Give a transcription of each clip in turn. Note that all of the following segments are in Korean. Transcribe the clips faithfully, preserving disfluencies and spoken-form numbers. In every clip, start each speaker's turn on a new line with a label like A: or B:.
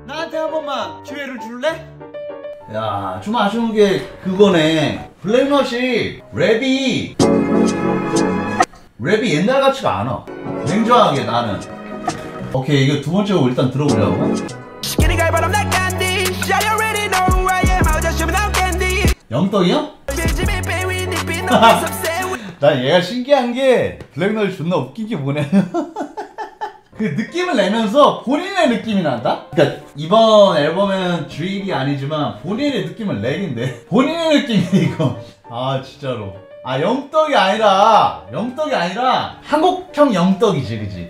A: 나한테 한 번만 기회를 줄래?
B: 야, 좀 아쉬운 게 그거네. 블랙넛이 랩이 랩이 옛날 같지가 않아. 냉정하게 나는. 오케이, 이거 두 번째 곡 일단 들어보자고. 영떡이요? 난 얘가 신기한 게 블랙넛이 존나 웃긴 게 뭐냐면 그 느낌을 내면서 본인의 느낌이 난다? 그러니까 이번 앨범은 드릴이 아니지만 본인의 느낌을 내긴데 본인의 느낌이 이거. 아 진짜로. 아 영떡이 아니라 영떡이 아니라 한국형 영떡이지, 그지?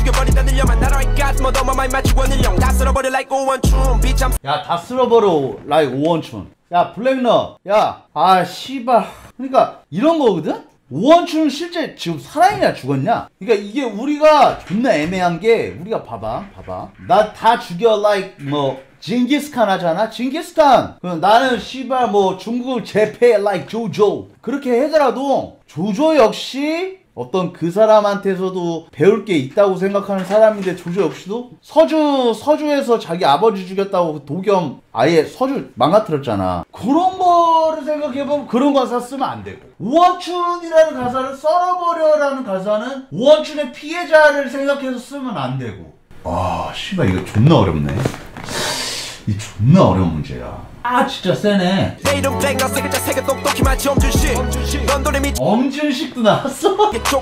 B: 야 다 쓸어버려 like 오원춘. 야 블랙넛, 야 아 씨발. 그러니까 이런 거거든? 오원춘은 실제 지금 살아있냐 죽었냐? 그러니까 이게 우리가 존나 애매한 게, 우리가 봐봐 봐봐 나 다 죽여 like 뭐 징기스칸 하잖아. 징기스칸 그럼 나는 씨발 뭐 중국을 제패 like 조조 그렇게 하더라도 조조 역시 어떤 그 사람한테서도 배울 게 있다고 생각하는 사람인데, 조조 역시도 서주 서주에서 자기 아버지 죽였다고 도겸 아예 서주 망가뜨렸잖아. 그런 거를 생각해보면 그런 가사 쓰면 안 되고, 오원춘이라는 가사를 썰어버려라는 가사는 오원춘의 피해자를 생각해서 쓰면 안 되고. 아 씨발 이거 존나 어렵네. 이 존나 어려운 문제야. 아 진짜 세네. 엄준식도 나왔어?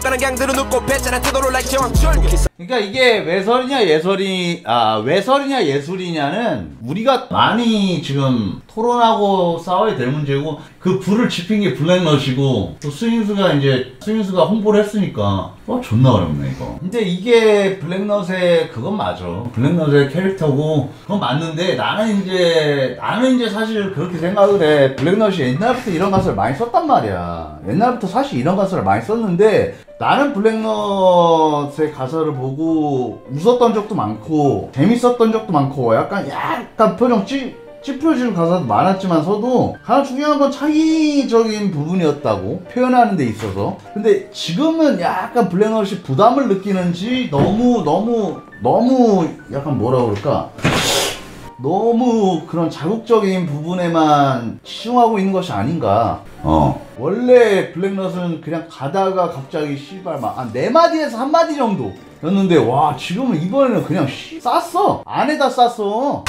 B: 그러니까 이게 외설이냐 예설이 아 외설이냐 예술이냐는 우리가 많이 지금 토론하고 싸워야 될 문제고, 그 불을 지핀 게 블랙넛이고 또 스윙스가 이제 스윙스가 홍보를 했으니까 어 존나 어렵네 이거. 근데 이게 블랙넛의 그건 맞아. 블랙넛의 캐릭터고 그건 맞는데, 나는 이제 나는 이제 사실 그렇게 생각을 해. 블랙넛이 옛날부터 이런 가사를 많이 썼단 말이야. 옛날부터 사실 이런 가사를 많이 썼는데, 나는 블랙넛의 가사를 보고 웃었던 적도 많고 재밌었던 적도 많고 약간 약간 표정 찌 찌푸려지는 가사도 많았지만서도 가장 중요한 건 창의적인 부분이었다고 표현하는 데 있어서. 근데 지금은 약간 블랙넛이 부담을 느끼는지 너무 너무 너무 약간 뭐라 그럴까, 너무 그런 자극적인 부분에만 치중하고 있는 것이 아닌가. 어 원래 블랙넛은 그냥 가다가 갑자기 씨발 막 한 네 마디에서 한 마디 정도 였는데, 와 지금은 이번에는 그냥 씨 쌌어. 안에다 쌌어.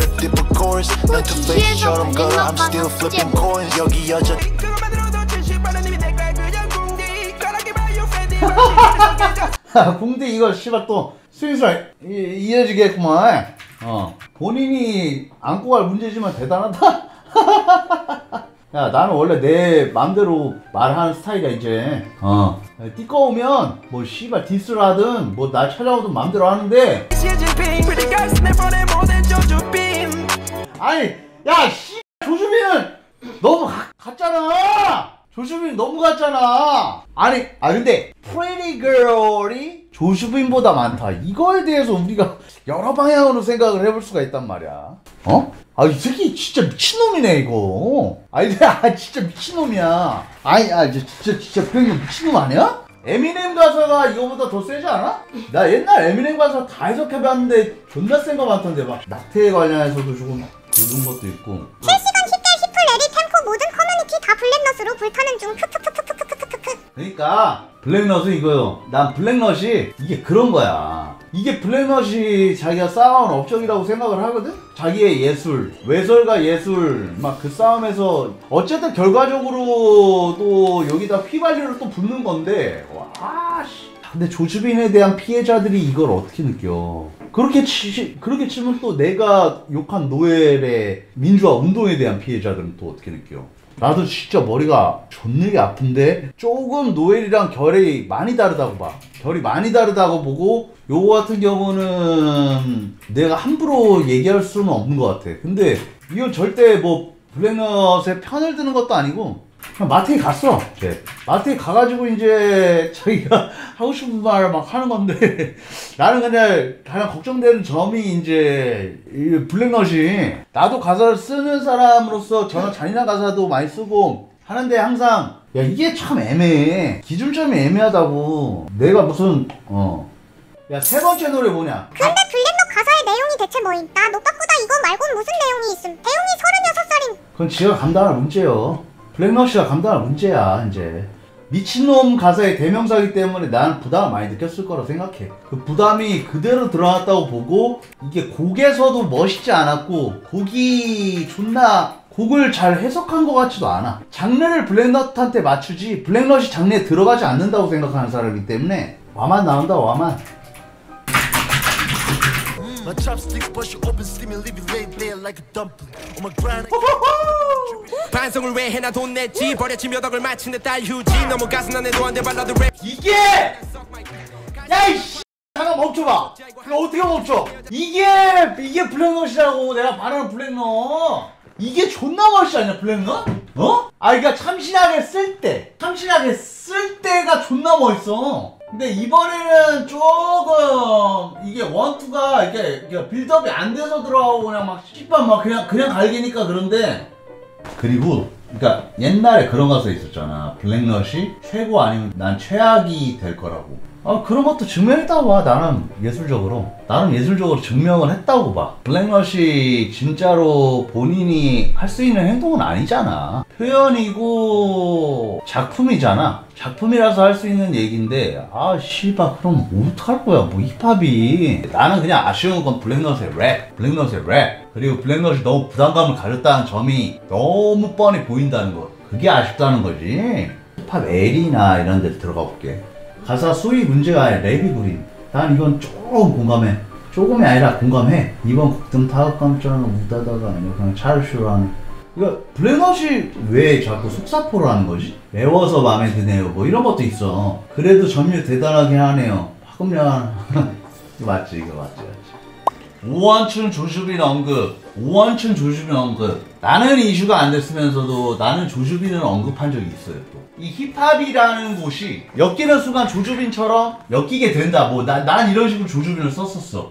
B: 궁디 이거 씨발 또 스윙스를 이어지겠구만. 어 본인이 안고 갈 문제지만 대단하다. 야 나는 원래 내 맘대로 말하는 스타일이야 이제. 어 띠꺼우면 뭐 씨발 디스를 하든 뭐 날 찾아오든 맘대로 하는데, 아니 야 씨 조주빈은 너무 가, 갔잖아. 조슈빈 너무 같잖아. 아니 아 근데 프레티 걸이 조슈빈보다 많다, 이거에 대해서 우리가 여러 방향으로 생각을 해볼 수가 있단 말이야. 어? 아 이 새끼 진짜 미친놈이네 이거. 아니 아 진짜 미친놈이야. 아니 아 진짜 진짜 그냥 미친놈 아니야? 에미넴 가사가 이거보다 더 세지 않아? 나 옛날 에미넴 가사 다 해석해봤는데 존나 센 거 많던데, 막 낙태에 관련해서도 조금 그런 것도 있고.
C: 실시간 십 대 십 풀 레디 템코 모든 커뮤니티 다 블랙넛으로 불타는 중. 크크크크크크크크.
B: 그러니까 블랙넛은 이거요. 난 블랙넛이 이게 그런 거야. 이게 블랙넛이 자기가 쌓아온 업적이라고 생각을 하거든? 자기의 예술, 외설과 예술 막 그 싸움에서 어쨌든 결과적으로 또 여기다 휘발유를 또 붓는 건데, 와 씨. 근데 조주빈에 대한 피해자들이 이걸 어떻게 느껴? 그렇게 치, 그렇게 치면 또 내가 욕한 노엘의 민주화 운동에 대한 피해자들은 또 어떻게 느껴? 나도 진짜 머리가 존나게 아픈데, 조금 노엘이랑 결이 많이 다르다고 봐. 결이 많이 다르다고 보고, 요거 같은 경우는 내가 함부로 얘기할 수는 없는 것 같아. 근데 이건 절대 뭐 블랙넛의 편을 드는 것도 아니고, 그냥 마트에 갔어. 쟤. 마트에 가가지고 이제 자기가 하고 싶은 말 막 하는 건데, 나는 그냥 가장 걱정되는 점이 이제 이 블랙넛이, 나도 가사를 쓰는 사람으로서 저는 잔인한 가사도 많이 쓰고 하는데 항상 야 이게 참 애매해. 기준점이 애매하다고. 내가 무슨 어 야, 세 번째 노래 뭐냐?
C: 근데 블랙넛 가사의 내용이 대체 뭐임? 나 너 빠꾸다 이거 말고는 무슨 내용이 있음? 대용이 서른여섯 살임.
B: 그건 지가 감당할 문제요. 블랙넛이가 감당할 문제야 이제. 미친놈 가사의 대명사이기 때문에 난 부담을 많이 느꼈을 거라 생각해. 그 부담이 그대로 드러났다고 보고, 이게 곡에서도 멋있지 않았고 곡이 존나 곡을 잘 해석한 것 같지도 않아. 장르를 블랙넛한테 맞추지 블랙넛이 장르에 들어가지 않는다고 생각하는 사람이기 때문에 와만 나온다. 와만.
D: My chopsticks bust you open, steaming, leave you laid there like a dumpling. On my grind.
E: 반성을 왜 해나 돈 냈지 버려진 몇 억을 마친 내 딸 휴지 너무 가슴 안에도 안돼 발라드 랩
B: 이게! 야이씨! 잠깐 멈춰봐. 그럼 어떻게 멈춰? 이게 이게 블랙넛이라고. 내가 말하는 블랙넛. 이게 존나 멋있지 않냐 블랙넛? 어? 아 그니까 참신하게 쓸 때 참신하게 쓸 때가 존나 멋있어. 근데 이번에는 조금 이게 원투가 이게, 이게 빌드업이 안 돼서 들어가고 그냥 막 씨발 막 그냥 그냥 갈기니까 그런데. 그리고 그러니까 옛날에 그런 가사 있었잖아. 블랙넛이 최고 아니면 난 최악이 될 거라고. 아 그런 것도 증명했다고 봐. 나는 예술적으로 나는 예술적으로 증명을 했다고 봐. 블랙넛이 진짜로 본인이 할 수 있는 행동은 아니잖아. 표현이고 작품이잖아. 작품이라서 할 수 있는 얘기인데 아 씨발 그럼 어떡할 거야 뭐 힙합이. 나는 그냥 아쉬운 건 블랙넛의 랩 블랙넛의 랩 그리고 블랙넛이 너무 부담감을 가졌다는 점이 너무 뻔히 보인다는 거. 그게 아쉽다는 거지. 힙합 L이나 이런 데 들어가 볼게. 가사 수위 문제가 아니라 랩이 구림. 난 이건 조금 공감해. 조금이 아니라 공감해. 이번 곡등 타격감처럼 묻다다가 아니고 그냥 차르쇼로 하는. 이거 블랙넛이 왜 자꾸 속사포를 하는 거지? 매워서 마음에 드네요 뭐 이런 것도 있어. 그래도 점유 대단하긴 하네요. 화금량. 이거 맞지 이거 맞지 맞지. 오원춘 조슈빈 언급. 오원춘 조슈빈 언급. 나는 이슈가 안 됐으면서도 나는 조슈빈을 언급한 적이 있어요. 또 이 힙합이라는 곳이 엮이는 순간 조슈빈처럼 엮이게 된다. 뭐 난 난 이런 식으로 조슈빈을 썼었어.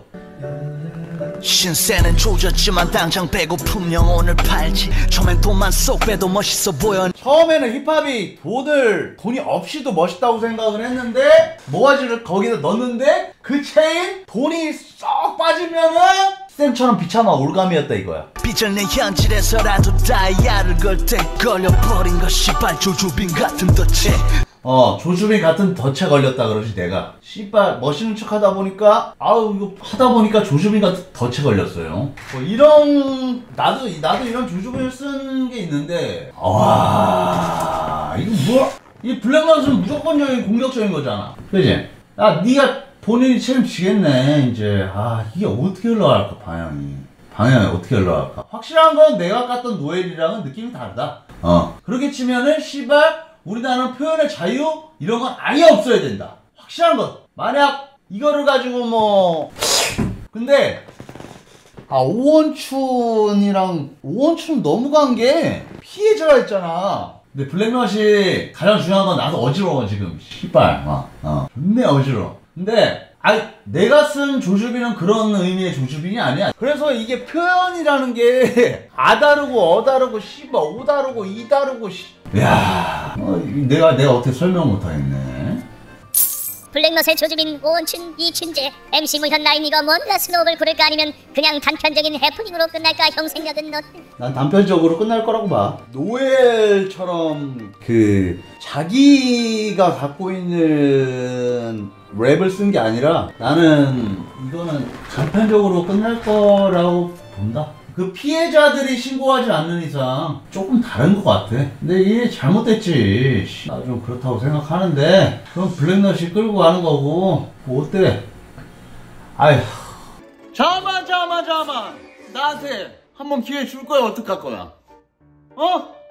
F: 신세는 조졌지만 당장 배고픔 영혼을 팔지. 처음엔 돈만 쏙 빼도 멋있어 보여.
B: 처음에는 힙합이 돈을 돈이 없이도 멋있다고 생각을 했는데 모가지를 거기다 넣는데 그 체인 돈이 쏙 빠지면은 쌤처럼 비참한 올감이었다 이거야.
F: 빚을 내 현질에서라도 다이아를 걸 때 걸려버린 것 씨발 조주빈 같은 덫에.
B: 어 조주빈 같은 덫에 걸렸다 그러지 내가. 씨발 멋있는 척 하다 보니까 아우 이거 하다 보니까 조주빈 같은 덫에 걸렸어요. 뭐 이런 나도 나도 이런 조주빈을 쓴 게 있는데 와 이거 뭐야? 이 블랙넛은 무조건적인 공격적인 거잖아. 그지? 야 니가 본인이 책임지겠네 이제. 아 이게 어떻게 흘러갈까 방향이. 방향이 어떻게 흘러갈까. 확실한 건 내가 깠던 노엘이랑은 느낌이 다르다. 어 그렇게 치면은 씨발 우리나라는 표현의 자유 이런 건 아예 없어야 된다. 확실한 건. 만약 이거를 가지고 뭐 근데 아 오원춘이랑 오원춘 너무 간 게 피해자가 있잖아. 근데 블랙넛이 가장 중요한 건 나도 어지러워 지금. 씨발 막 어 존내 어지러워. 근데 아니 내가 쓴 조주빈은 그런 의미의 조주빈이 아니야. 그래서 이게 표현이라는 게 아 다르고 어 다르고 씨발 오 다르고 이 다르고 씨. 야 어, 내가 내가 어떻게 설명 못하겠네.
G: 블랙넛의 조주빈, 오원춘, 이춘재, 엠씨 무현 라인이가 뭔가 스노우를 고를까 아니면 그냥 단편적인 해프닝으로 끝날까 형 생각은 너?
B: 난 단편적으로 끝날 거라고 봐. 노엘처럼 그 자기가 갖고 있는 랩을 쓴 게 아니라 나는 이거는 단편적으로 끝날 거라고 본다. 그 피해자들이 신고하지 않는 이상 조금 다른 것 같아. 근데 이게 잘못됐지. 나 좀 그렇다고 생각하는데 그럼 블랙넛이 끌고 가는 거고 뭐 어때? 아휴.
A: 잠깐만 잠깐만 잠깐만. 나한테 한번 기회 줄 거야 어떡할 거야? 어?